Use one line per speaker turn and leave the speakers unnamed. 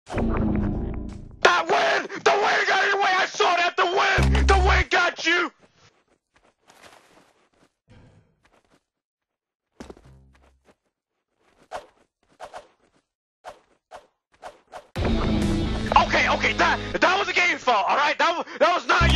That wind! The wind got in your way! I saw that! The wind! The wind got you! Okay, that was a game's fault, alright? That was not